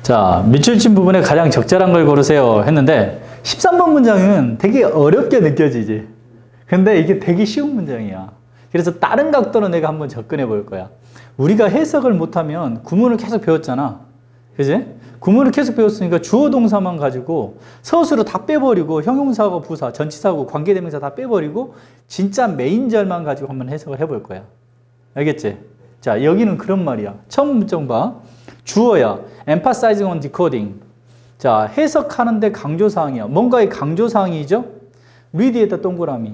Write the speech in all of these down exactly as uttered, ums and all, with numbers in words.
자, 밑줄 친 부분에 가장 적절한 걸 고르세요 했는데 십삼 번 문장은 되게 어렵게 느껴지지. 근데 이게 되게 쉬운 문장이야. 그래서 다른 각도로 내가 한번 접근해 볼 거야. 우리가 해석을 못하면 구문을 계속 배웠잖아. 그지? 구문을 계속 배웠으니까 주어 동사만 가지고 서술로 다 빼버리고 형용사하고 부사, 전치사하고 관계대명사 다 빼버리고 진짜 메인절만 가지고 한번 해석을 해볼 거야. 알겠지? 자, 여기는 그런 말이야. 처음 문장 봐. 주어야. emphasizing on decoding. 자, 해석하는데 강조사항이야. 뭔가의 강조사항이죠? read에다 동그라미.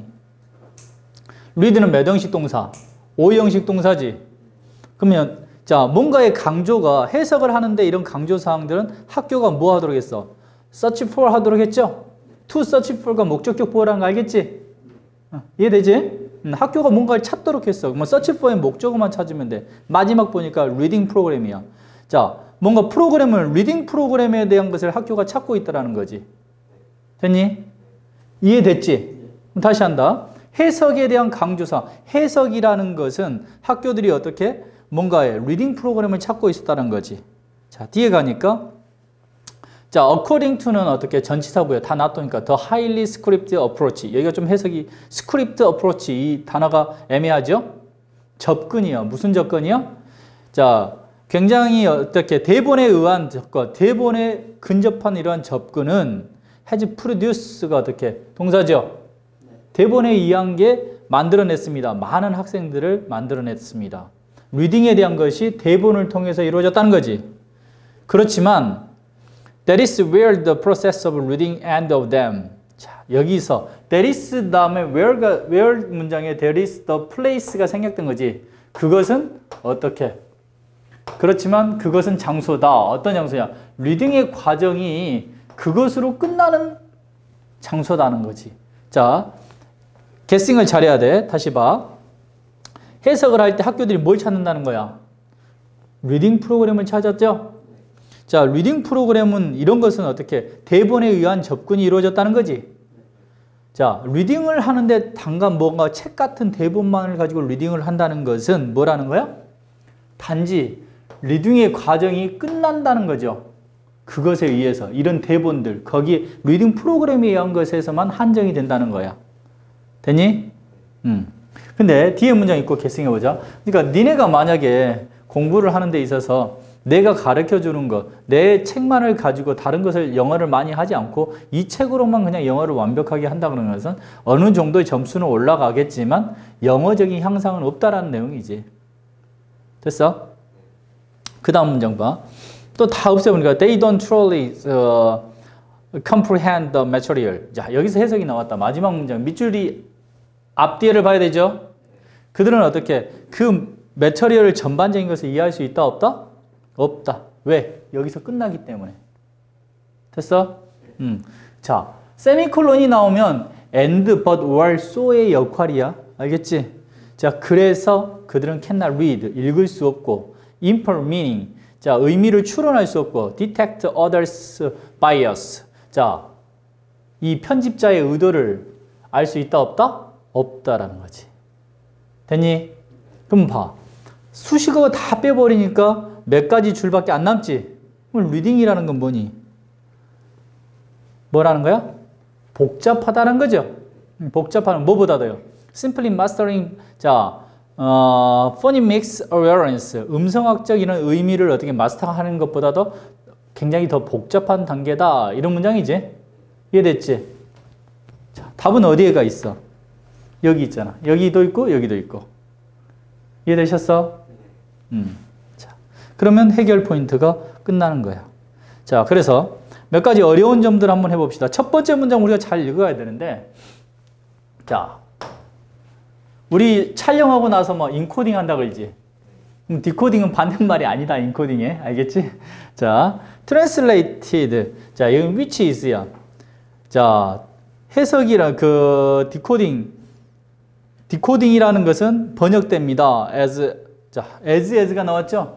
read는 몇 형식 동사? 오 형식 동사지. 그러면 자, 뭔가의 강조가 해석을 하는데 이런 강조사항들은 학교가 뭐 하도록 했어? search for 하도록 했죠? to search for가 목적격 보호라는 거 알겠지? 어, 이해되지? 음, 학교가 뭔가를 찾도록 했어. 뭐 search for의 목적어만 찾으면 돼. 마지막 보니까 리딩 프로그램이야. 자, 뭔가 프로그램을 리딩 프로그램에 대한 것을 학교가 찾고 있다라는 거지. 됐니? 이해됐지? 그럼 다시 한다. 해석에 대한 강조사. 해석이라는 것은 학교들이 어떻게 뭔가의 리딩 프로그램을 찾고 있었다는 거지. 자, 뒤에 가니까 자, according to는 어떻게 전치사고요. 다 놔두니까 the highly scripted approach. 여기가 좀 해석이 script approach 이 단어가 애매하죠? 접근이요. 무슨 접근이요? 자, 굉장히 어떻게 대본에 의한 접근, 대본에 근접한 이러한 접근은 has produce가 어떻게 동사죠? 대본에 의한 게 만들어냈습니다. 많은 학생들을 만들어냈습니다. 리딩에 대한 것이 대본을 통해서 이루어졌다는 거지. 그렇지만 that is where the process of reading end of them. 자, 여기서 that is 다음에 where가 where 문장에 that is the place가 생략된 거지. 그것은 어떻게? 그렇지만 그것은 장소다. 어떤 장소냐? 리딩의 과정이 그것으로 끝나는 장소다는 거지. 자, 게싱을 잘해야 돼. 다시 봐. 해석을 할 때 학교들이 뭘 찾는다는 거야? 리딩 프로그램을 찾았죠? 자, 리딩 프로그램은 이런 것은 어떻게? 대본에 의한 접근이 이루어졌다는 거지. 자, 리딩을 하는데 단간 뭔가 책 같은 대본만을 가지고 리딩을 한다는 것은 뭐라는 거야? 단지 리딩의 과정이 끝난다는 거죠. 그것에 의해서 이런 대본들, 거기 리딩 프로그램에 의한 것에서만 한정이 된다는 거야. 됐니? 음. 근데 뒤에 문장 읽고 개승해보자. 그러니까 니네가 만약에 공부를 하는 데 있어서 내가 가르쳐주는 것, 내 책만을 가지고 다른 것을 영어를 많이 하지 않고 이 책으로만 그냥 영어를 완벽하게 한다는 것은 어느 정도의 점수는 올라가겠지만 영어적인 향상은 없다라는 내용이지. 됐어? 그 다음 문장 봐. 또 다 없애보니까 they don't truly uh, comprehend the material. 자, 여기서 해석이 나왔다. 마지막 문장. 밑줄이 앞뒤를 봐야 되죠? 그들은 어떻게 그 매터리얼을 전반적인 것을 이해할 수 있다 없다? 없다. 왜? 여기서 끝나기 때문에. 됐어? 음. 자, 세미콜론이 나오면 and, but, or, so의 역할이야. 알겠지? 자, 그래서 그들은 cannot read, 읽을 수 없고 infer meaning, 자, 의미를 추론할 수 없고 detect others bias, 자, 이 편집자의 의도를 알 수 있다 없다? 없다라는 거지. 됐니? 그럼 봐. 수식어가 다 빼버리니까 몇 가지 줄밖에 안 남지? 그럼 리딩이라는 건 뭐니? 뭐라는 거야? 복잡하다는 거죠. 복잡한 뭐보다도요. Simply mastering, 자, 어, phonemics awareness, 음성학적 이런 의미를 어떻게 마스터하는 것보다도 굉장히 더 복잡한 단계다. 이런 문장이지? 이해됐지? 자, 답은 어디에가 있어? 여기 있잖아. 여기도 있고 여기도 있고. 이해되셨어? 음. 자, 그러면 해결 포인트가 끝나는 거야. 자, 그래서 몇 가지 어려운 점들 한번 해봅시다. 첫 번째 문장 우리가 잘 읽어야 되는데, 자, 우리 촬영하고 나서 뭐 인코딩 한다 그러지. 음, 디코딩은 반대말이 아니다. 인코딩에. 알겠지? 자, translated. 자, 여기 which is야. 자, 해석이라 그 디코딩 디코딩이라는 것은 번역됩니다. as, 자, as, as가 나왔죠?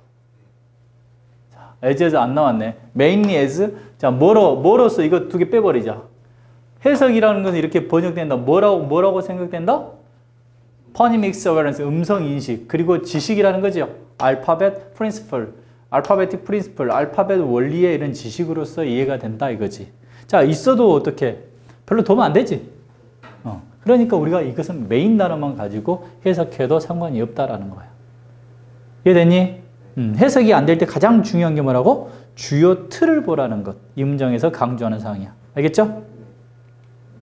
자, as, as 안 나왔네. mainly as, 자, 뭐로, 뭐로서 이거 두 개 빼버리자. 해석이라는 것은 이렇게 번역된다. 뭐라고, 뭐라고 생각된다? phonemics awareness, 음성 인식, 그리고 지식이라는 거죠. alphabet principle, 알파베틱 프린시플, 알파벳 원리의 이런 지식으로서 이해가 된다 이거지. 자, 있어도 어떻게? 별로 도움 안 되지. 어. 그러니까 우리가 이것은 메인 단어만 가지고 해석해도 상관이 없다라는 거야. 이해됐니? 음, 해석이 안 될 때 가장 중요한 게 뭐라고? 주요 틀을 보라는 것. 이 문장에서 강조하는 사항이야. 알겠죠?